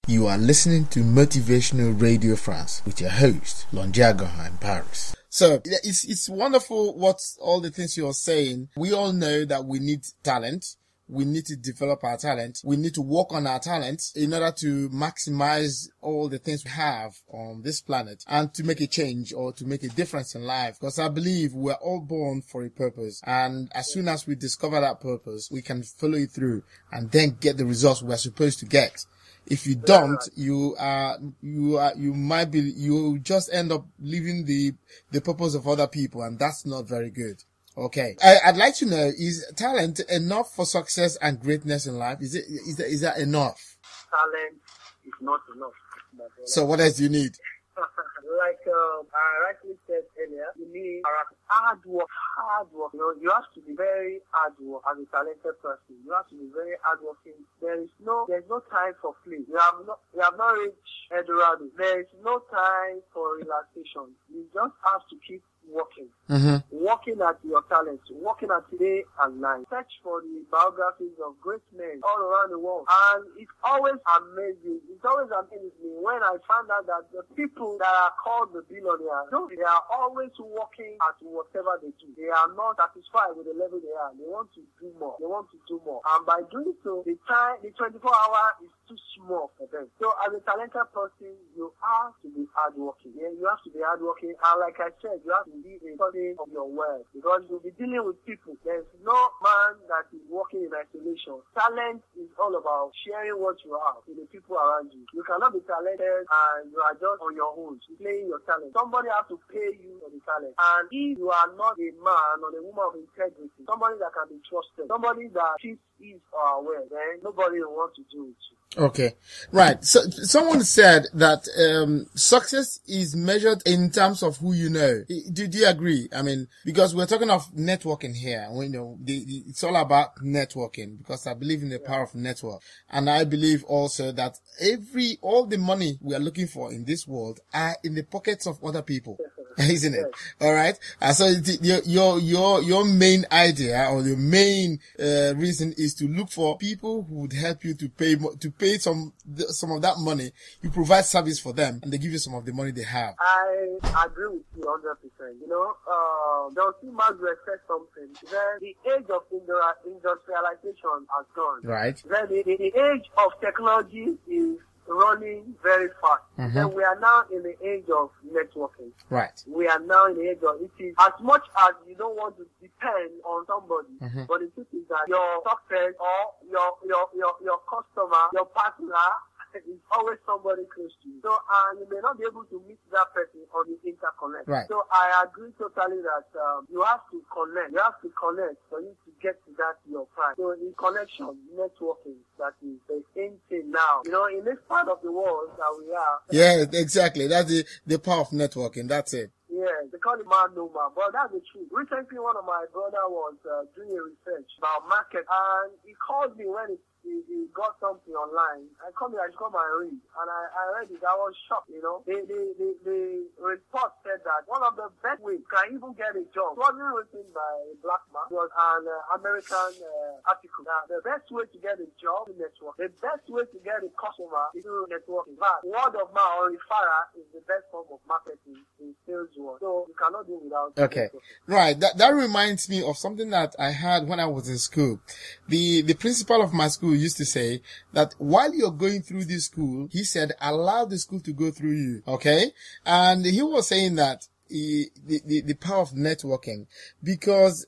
You are listening to Motivational Radio France with your host, Longiagoha in Paris. So it's wonderful what all the things you're saying. We all know that we need talent. We need to develop our talent. We need to work on our talents in order to maximize all the things we have on this planet and to make a change or to make a difference in life. Because I believe we're all born for a purpose. And as soon as we discover that purpose, we can follow it through and then get the results we're supposed to get. If you don't, you just end up living the purpose of other people, and that's not very good. Okay. I'd like to know, is talent enough for success and greatness in life? Is that enough? Talent is not enough. So what else do you need? Like I rightly said earlier, you need hard work. You know, you have to be very hard work as a talented person. You have to be very hardworking. There's no time for play. You have not reached Eldorado. There is no time for relaxation. You just have to keep working. Working at your talents, working at day and night. Search for the biographies of great men all around the world. And it's always amazing. It's always amazing me when I find out that the people that are called the billionaires, they are always working at whatever they do. They are not satisfied with the level they are. They want to do more. And by doing so, the 24-hour is too small for them. So as a talented person, you have to be hardworking. Yeah, you have to be hardworking. And like I said, you have to be a study of your work, because you'll be dealing with people. There's no man that is working in isolation. Talent is all about sharing what you have with the people around you. You cannot be talented and you are just on your own playing your talent. Somebody has to pay you for the talent. And if you are not a man or a woman of integrity, somebody that can be trusted, somebody that keeps his or her well, then nobody will want to do with you. Okay. Right. So someone said that success is measured in terms of who you know. Do you agree? I mean, because we're talking of networking here. We know it's all about networking, because I believe in the power of network. And I believe also that all the money we are looking for in this world are in the pockets of other people. Isn't it? All right. So your main idea or your main reason is to look for people who would help you to pay some of that money. You provide service for them, and they give you some of the money they have. I agree with you 100%. You know, Dr. Margaret said something. Then the age of industrialization has gone. Right. Then the age of technology is running very fast. Then we are now in the age of networking. Right. We are now in the age of, it is as much as you don't want to depend on somebody, but the truth is that your success or your customer, your partner, is always somebody close to you. So, and you may not be able to meet that person on the interconnect. Right. So I agree totally that you have to connect. You have to connect for you to get to that your price. So in connection, networking, that is the same thing now. You know, in this part of the world that we are. Yeah, exactly. That's the power of networking. That's it. Yeah, they call it man no man, but that's the truth. Recently, one of my brother was doing a research about market, and he called me when he got something online. I come and read, and I read it. I was shocked, you know. The report said that one of the best ways you can even get a job, it wasn't written by a black man, it was an American article. Now, the best way to get a job is network. The best way to get a customer is through networking. But word of mouth or referral is the best form of marketing in sales world. So you cannot do without. Okay. Right. That reminds me of something that I had when I was in school. The principal of my school used to say that while you're going through this school, he said, allow the school to go through you. Okay. And he was saying that the power of networking, because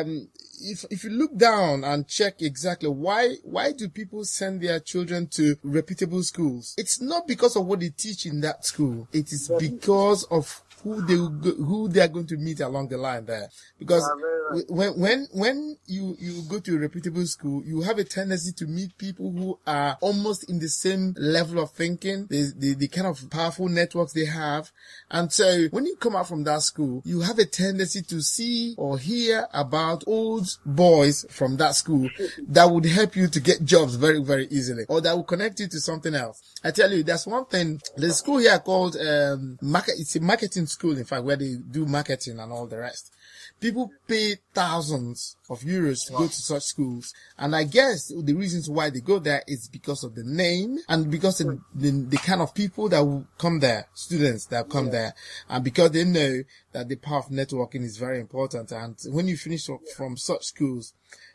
if you look down and check exactly why do people send their children to reputable schools, it's not because of what they teach in that school. It is because of who they are going to meet along the line there. Because when you go to a reputable school, you have a tendency to meet people who are almost in the same level of thinking, the kind of powerful networks they have. And so when you come out from that school, you have a tendency to see or hear about old boys from that school that would help you to get jobs very, very easily, or that will connect you to something else. I tell you, there's one thing, there's a school here called it's a marketing school, in fact, where they do marketing and all the rest. People pay thousands of euros to go to such schools. And I guess the reasons why they go there is because of the name and because of the kind of people that will come there, students that come there. And because they know that the power of networking is very important. And when you finish from such schools,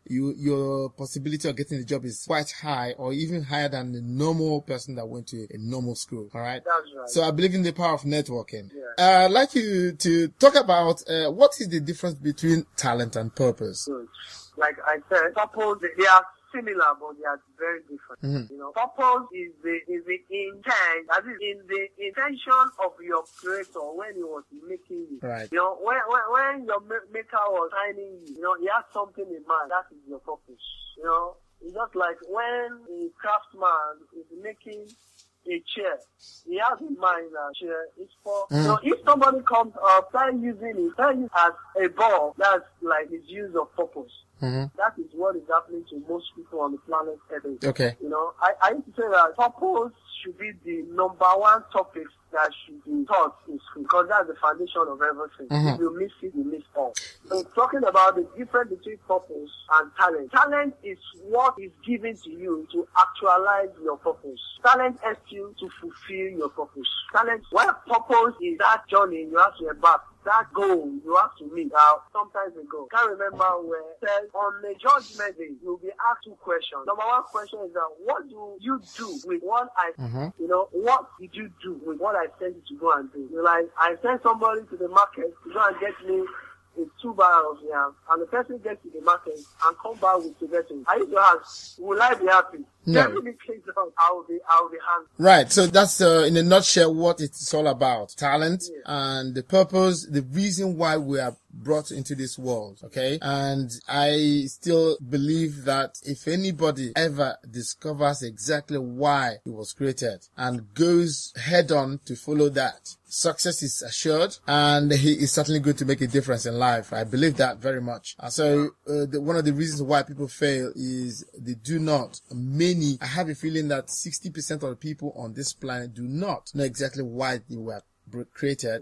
your possibility of getting a job is quite high, or even higher than the normal person that went to a normal school. All right. That's right. So I believe in the power of networking. Yeah. I'd like you to talk about what is the difference between talent and purpose. Good. Like I said, purpose, they are similar, but they are very different. Mm-hmm. You know, purpose is the intent, that is in the intention of your creator when he was making you. Right. You know, when your maker was signing you, you know, he has something in mind. That is your purpose. You know, it's just like when a craftsman is making a chair, he has in mind that chair is for, you know, if somebody comes up, start using it as a ball, that's like his use of purpose. Mm-hmm. That is what is happening to most people on the planet Earth. Okay. You know, I used to say that purpose should be the number one topic that should be taught in school, because that's the foundation of everything. Mm-hmm. If you miss it, you miss all. So talking about the difference between purpose and talent. Talent is what is given to you to actualize your purpose. Talent helps you to fulfill your purpose. Talent, while purpose is that journey you have to embark, that goal you have to meet. Now, sometimes ago, can't remember where it says on the judgment day, you'll be asked two questions. Number one question is that what do you do with what you know, what did you do with what I sent you to go and do? You're like, I sent somebody to the market to go and get me a 2 barrels of yam, and the person gets to the market and come back with together. I used to ask, will I be happy? No. Definitely, I'll be happy. Right. So that's in a nutshell what it's all about. Talent and the purpose, the reason why we are brought into this world. Okay. And I still believe that if anybody ever discovers exactly why he was created and goes head on to follow that, success is assured, and he is certainly going to make a difference in life. I believe that very much. So one of the reasons why people fail is they do not. I have a feeling that 60% of the people on this planet do not know exactly why they were created.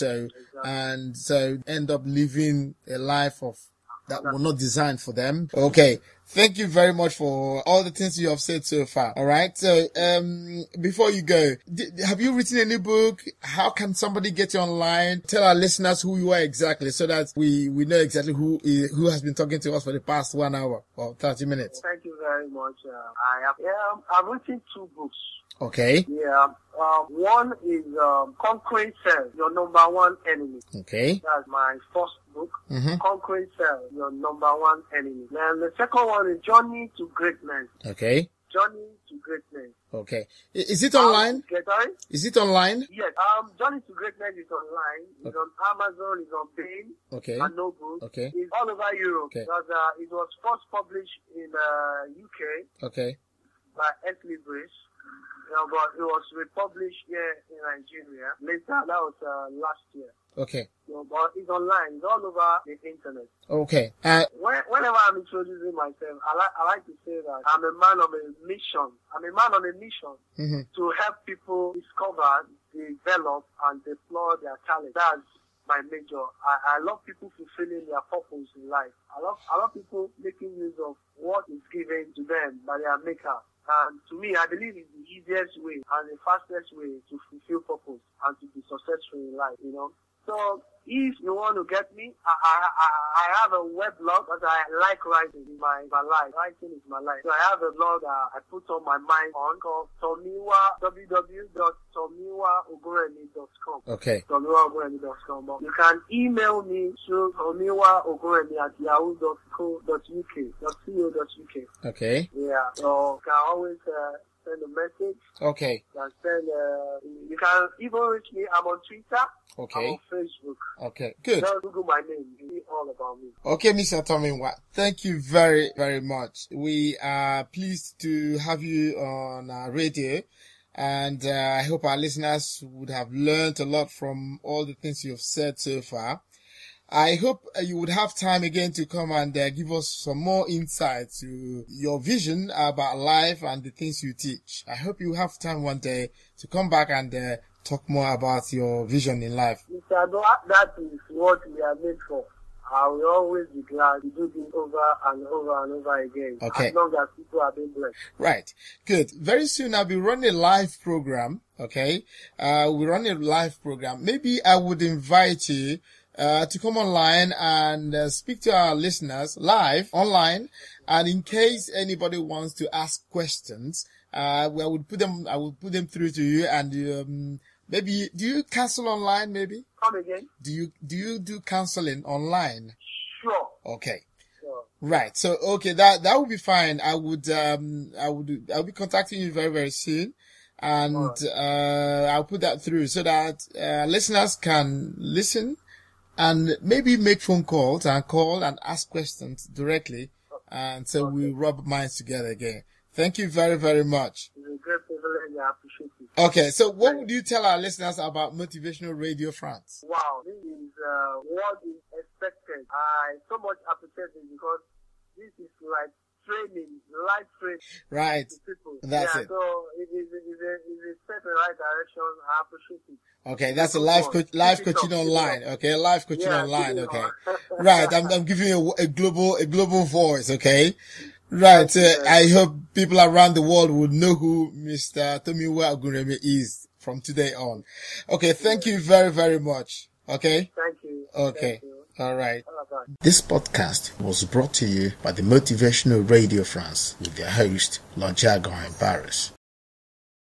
So end up living a life that were not designed for them. Okay. Thank you very much for all the things you have said so far. All right. So, before you go, have you written any book? How can somebody get you online? Tell our listeners who you are exactly, so that we know exactly who has been talking to us for the past 1 hour or 30 minutes. Thank you very much. I've written 2 books. Okay. Yeah. One is Conquering Self, Your Number One Enemy. Okay. That's my first book. Mm-hmm. Conquering Self, Your Number One Enemy. And the second one is Journey to Greatness. Okay. Journey to Greatness. Okay. Is it online? Sorry? Is it online? Yes. Journey to Greatness is online. It's on Amazon. It's on Bain. Okay. And Noble. Okay. It's all over Europe. Okay. Because, it was first published in UK. Okay. By Esley Brace. But it was republished here in Nigeria. Later, that was last year. Okay. But it's online. It's all over the internet. Okay. Whenever I'm introducing myself, I like to say that I'm a man on a mission. I'm a man on a mission to help people discover, develop, and deploy their talent. That's my major. I love people fulfilling their purpose in life. I love people making use of what is given to them by their maker. And to me, I believe it's the easiest way and the fastest way to fulfill purpose and to be successful in life, you know. So if you want to get me, I have a web blog because I like writing in my life. Writing is my life. So I have a blog I put on my mind on called www.tomiwaogunremi.com. Okay. Tomiwaogunremi.com. You can email me through tomiwaogunremi@yahoo.co.uk. Okay. Yeah. So you can always send a message. Okay. You can even reach me. I'm on Twitter. Okay. I'm on Facebook. Okay. Good. Just Google my name. You see all about me. Okay, Mr. Tomiwa. Thank you very, very much. We are pleased to have you on our radio. And I hope our listeners would have learned a lot from all the things you've said so far. I hope you would have time again to come and give us some more insight to your vision about life and the things you teach. I hope you have time one day to come back and talk more about your vision in life. That is what we are made for. I will always be glad to do this over and over and over again. Okay. As long as people are being blessed. Right. Good. Very soon I'll be running a live program. Okay. We run a live program. Maybe I would invite you to come online and speak to our listeners live online. And in case anybody wants to ask questions, I would put them through to you. And maybe do you counsel online? Maybe come again. Do you do counseling online? Sure. Okay. Sure. Right. So okay, that would be fine. I'll be contacting you very, very soon. And I'll put that through so that listeners can listen and maybe make phone calls and call and ask questions directly. And so we rub minds together again. Thank you very, very much. It's a great privilege. I appreciate it. Okay, so what would you tell our listeners about Motivational Radio France? Wow, this is what is expected. I so much appreciate it because this is like training, life training. Right. To people. That's it. So it is a step in the right direction. I appreciate it. Okay, that's a life coaching online. Okay, live coaching online. Okay, right. I'm giving you a global voice. Okay, right. I hope people around the world would know who Mr. Tomiwa Ogunremi is from today on. Okay, thank you very, very much. Okay. Thank you. Okay. Thank you. All right. Bye-bye. This podcast was brought to you by the Motivational Radio France with their host, Lonjago in Paris.